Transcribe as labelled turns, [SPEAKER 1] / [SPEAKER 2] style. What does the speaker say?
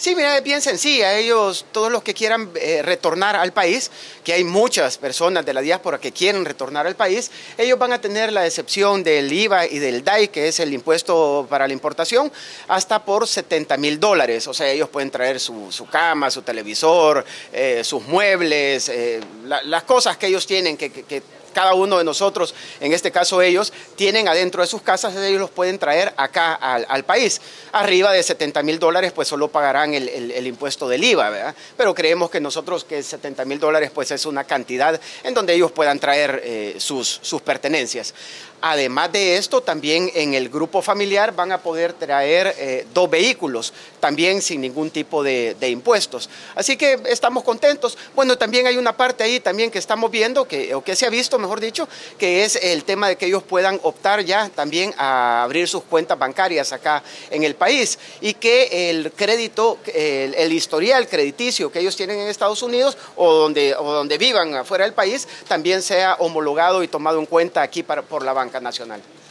[SPEAKER 1] Sí, mira, es bien sencilla. Ellos, todos los que quieran retornar al país, que hay muchas personas de la diáspora que quieren retornar al país, ellos van a tener la excepción del IVA y del DAI, que es el impuesto para la importación, hasta por $70,000. O sea, ellos pueden traer su cama, su televisor, sus muebles, las cosas que ellos tienen que cada uno de nosotros, en este caso ellos, tienen adentro de sus casas, ellos los pueden traer acá al país. Arriba de $70,000, pues solo pagarán el impuesto del IVA, ¿verdad? Pero creemos que nosotros que $70,000 pues es una cantidad en donde ellos puedan traer sus pertenencias. Además de esto, también en el grupo familiar van a poder traer 2 vehículos, también sin ningún tipo de impuestos. Así que estamos contentos. Bueno, también hay una parte ahí también que estamos viendo, o que se ha visto, mejor dicho, que es el tema de que ellos puedan optar ya también a abrir sus cuentas bancarias acá en el país y que el crédito, el historial crediticio que ellos tienen en Estados Unidos o donde vivan afuera del país, también sea homologado y tomado en cuenta aquí por la banca nacional.